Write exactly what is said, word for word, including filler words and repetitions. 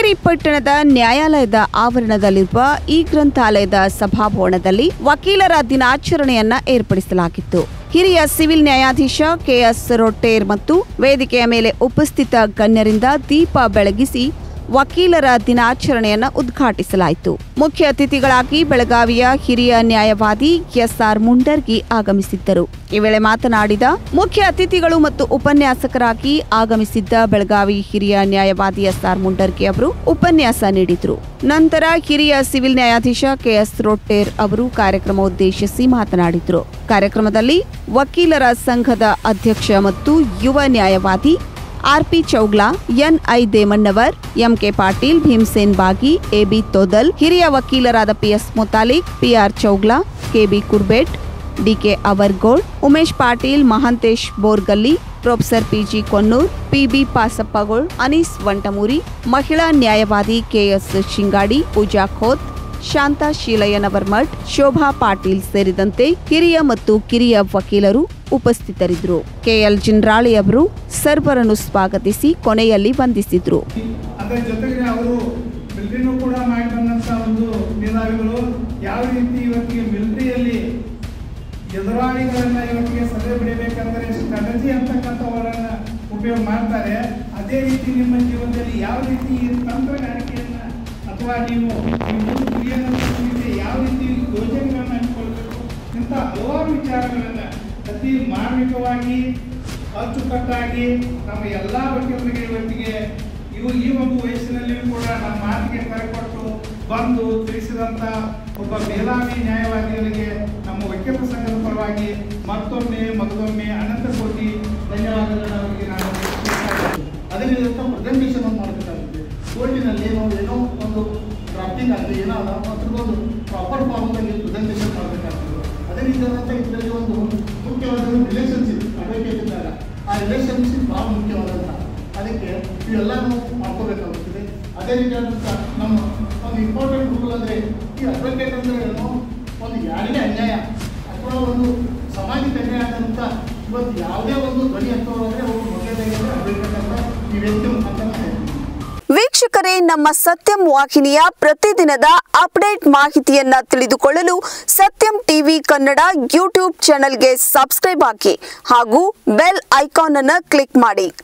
ಶೃಂಗೇರಿ ಪಟ್ಟಣದ ನ್ಯಾಯಾಲಯದ ಆವರಣದಲ್ಲಿರುವ ಈ ಗ್ರಂಥಾಲಯದ ಸಭಾಭವನದಲ್ಲಿ ವಕೀಲರ ದಿನಾಚರಣೆಯನ್ನ ಏರ್ಪಡಿಸಲಾಗಿತ್ತು. ಹಿರಿಯ ಸಿವಿಲ್ ನ್ಯಾಯಾಧೀಶ ಕೆಎಸ್ ರೊಟ್ಟೇರ್ ಮತ್ತು ವೇದಿಕೆಯ ಮೇಲೆ ಉಪಸ್ಥಿತ ಗಣ್ಯರಿಂದ ದೀಪ ಬೆಳಗಿಸಿ ವಕೀಲರ ದಿನಾಚರಣೆಯನ್ನು ಉದ್ಘಾಟಿಸಲಾಯಿತು. ಮುಖ್ಯ ಅತಿಥಿಗಳಾಗಿ ಬೆಳಗಾವಿಯ ಹಿರಿಯ ನ್ಯಾಯವಾದಿ ಎಸ್ಆರ್ ಮುಂಡರ್ಗಿ ಆಗಮಿಸಿದ್ದರು. ಈ ವೇಳೆ ಮಾತನಾಡಿದ ಮುಖ್ಯ ಅತಿಥಿಗಳು ಮತ್ತು ಉಪನ್ಯಾಸಕರಾಗಿ ಆಗಮಿಸಿದ್ದ ಬೆಳಗಾವಿ ಹಿರಿಯ ನ್ಯಾಯವಾದಿ ಎಸ್ಆರ್ ಮುಂಡರ್ಗಿ ಅವರು ಉಪನ್ಯಾಸ ನೀಡಿದರು. ನಂತರ ಹಿರಿಯ ಸಿವಿಲ್ ನ್ಯಾಯಾಧೀಶ ಕೆಎಸ್ ರೊಟ್ಟೇರ್ ಅವರು ಕಾರ್ಯಕ್ರಮ ಉದ್ದೇಶಿಸಿ ಮಾತನಾಡಿದರು. ಕಾರ್ಯಕ್ರಮದಲ್ಲಿ ವಕೀಲರ ಸಂಘದ ಅಧ್ಯಕ್ಷ ಮತ್ತು ಯುವ ನ್ಯಾಯವಾದಿ RP Chougla, NI Demannavar, MK Patil, Bhimsen Bagi, AB Todal, ಹಿರಿಯ ವಕೀಲರಾದ PS Mutalik, PR Chougla, KB Kurbet, DK Avargol, Umesh Patil, Mahantesh Borgalli, professor PG Konnur, PB Pasappagol, Anees Vantamuri, ಮಹಿಳಾ ನ್ಯಾಯವಾದಿ ಕೆಎಸ್ ಶಿಂಗಾಡಿ, ಪೂಜಾ ಖೋತ್, ಶಾಂತಾ ಶೀಲಯ್ಯನವರ್ಮಠ್, ಶೋಭಾ ಪಾಟೀಲ್ ಸೇರಿದಂತೆ ಹಿರಿಯ ಮತ್ತು ಕಿರಿಯ ವಕೀಲರು ಉಪಸ್ಥಿತರಿದ್ದರು. ಕೆಎಲ್ ಜಿನ್ರಾಳಿ ಅವರು ಸರ್ವರನ್ನು ಸ್ವಾಗತಿಸಿ ಕೊನೆಯಲ್ಲಿ ವಂದಿಸಿದ್ರು. ಅದರ ಜೊತೆಗೆ ಅವರು ಮಿಲಿಟರಿನೂ ಕೂಡ ಮಾಡಿ ಬಂದಂತ ಒಂದು ಮೇಧಾವಿಗಳು ಯಾವ ರೀತಿ ಇವತ್ತಿಗೆ ಮಿಲಿಟರಿಯಲ್ಲಿ ಎದುರಾಳಿಗಳನ್ನ ಇವತ್ತಿಗೆ ಸದೆ ಬಿಡಬೇಕಂದ್ರೆ ಸ್ಟ್ರಾಟಜಿ ಅಂತಕ್ಕಂಥವರನ್ನ ಉಪಯೋಗ ಮಾಡ್ತಾರೆ. ಅದೇ ರೀತಿ ನಿಮ್ಮ ಜೀವನದಲ್ಲಿ ಯಾವ ರೀತಿ ತಂತ್ರಗಾರಿಕೆಯನ್ನ ಅಥವಾ ನೀವು ಯಾವ ರೀತಿ ಯೋಜನೆಗಳನ್ನ ಹಂಚಿಕೊಳ್ಬೇಕು ಇಂಥ ಹಲವಾರು ವಿಚಾರಗಳನ್ನ ಅತಿ ಮಾರ್ಮಿಕವಾಗಿ ಅಚ್ಚುಕಟ್ಟಾಗಿ ನಮ್ಮ ಎಲ್ಲಾ ವಕೀಲರಿಗೆ ಇವತ್ತಿಗೆ ಇವು ಈ ಒಂದು ವಯಸ್ಸಿನಲ್ಲಿಯೂ ಕೂಡ ನಮ್ಮ ಮಾತಿಗೆ ಕರೆಕೊಟ್ಟು ಬಂದು ತಿಳಿಸಿದಂತ ಒಬ್ಬ ಮೇಧಾವಿ ನ್ಯಾಯವಾದಿಗಳಿಗೆ ನಮ್ಮ ವಕೀಲರ ಸಂಘದ ಪರವಾಗಿ ಮತ್ತೊಮ್ಮೆ ಮಗದೊಮ್ಮೆ ಅನಂತ ಕೋಟಿ ಧನ್ಯವಾದಗಳನ್ನು ಅವರಿಗೆ ನಾನು ಅದೇ ಪ್ರೆಸೆಂಟೇಷನ್ ಒಂದು ಮಾಡಬೇಕಾಗುತ್ತೆ. ಕೋರ್ಟಿನಲ್ಲಿ ನಾವು ಏನೋ ಒಂದು ಡ್ರಾಫ್ಟಿಂಗ್ ಆಗಲಿ ಏನೋ ಅದ್ರದ್ದೊಂದು ಪ್ರಾಪರ್ ಫಾರ್ಮ್ನಲ್ಲಿ ಪ್ರೆಸೆಂಟೇಷನ್ ಮಾಡಬೇಕಾಗ್ತದೆ. ಅದೇ ರೀತಿಯಾದಂಥ ಇದರಲ್ಲಿ ಒಂದು ಮುಖ್ಯವಾದ ರಿಲೇಷನ್ಶಿಪ್ ಅಡ್ವೊಕೇಟ್ ಇದ್ದಾಗ ಆ ರಿಲೇಷನ್ಶಿಪ್ ಭಾಳ ಮುಖ್ಯವಾದಂಥ ಅದಕ್ಕೆ ಇವೆಲ್ಲ ನಾವು ಮಾಡ್ಕೋಬೇಕಾಗುತ್ತದೆ. ಅದೇ ರೀತಿಯಾದಂಥ ನಮ್ಮ ಒಂದು ಇಂಪಾರ್ಟೆಂಟ್ ರೂಲ್ ಅಂದರೆ ಈ ಅಡ್ವೊಕೇಟ್ ಅಂದರೆ ಏನೋ ಒಂದು ಯಾರಿಗೆ ಅನ್ಯಾಯ ಅಥವಾ ಒಂದು ಸಮಾಜಕ್ಕೆ ಅನ್ಯಾಯ ಆದಂಥ ಇವತ್ತು ಯಾವುದೇ ಒಂದು ಧ್ವನಿ ಹತ್ತೋದ್ರೆ ಅವರು ಮೊದಲನೇದಾಗಿ ಅಡ್ವೊಕೇಟ್ ಅಂತ ಈ ವ್ಯಕ್ತಿ ಮುಖಾಂತರ ಹೇಳ್ತೀವಿ. ವೀಕ್ಷಕರೇ, ನಮ್ಮ ಸತ್ಯಂ ವಾಹಿನಿಯ ಪ್ರತಿದಿನದ ಅಪ್ಡೇಟ್ ಮಾಹಿತಿಯನ್ನ ತಿಳಿದುಕೊಳ್ಳಲು ಸತ್ಯಂ ಟಿವಿ ಕನ್ನಡ ಯೂಟ್ಯೂಬ್ ಚಾನೆಲ್ಗೆ ಸಬ್ಸ್ಕ್ರೈಬ್ ಆಗಿ ಹಾಗೂ ಬೆಲ್ ಐಕಾನ್ ಅನ್ನು ಕ್ಲಿಕ್ ಮಾಡಿ.